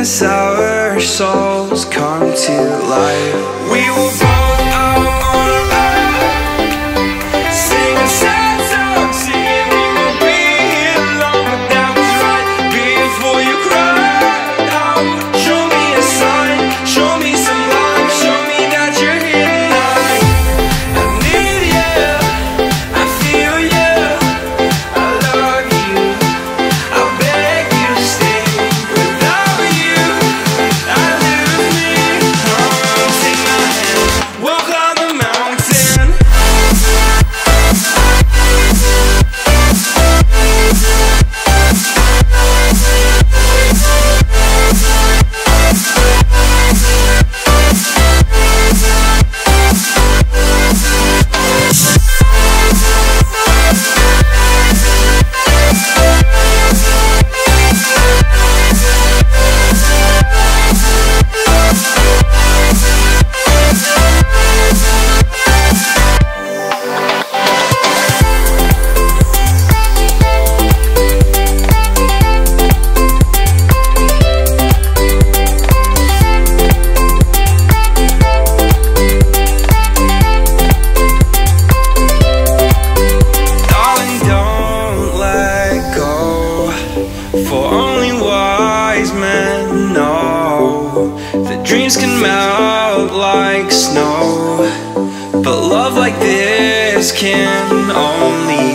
as our souls come to life. We will both out on a ride, sing a sad song, singing we will be here long. But that was right before you cried out. Show me a sign, show me some love, show me that you're here tonight. I need you, I feel you, I love you, I beg you to stay. Without you, I lose me. Take my hand, we'll climb the mountain. Darling, don't let go, for only wise men know that dreams can melt like snow, but love like this can only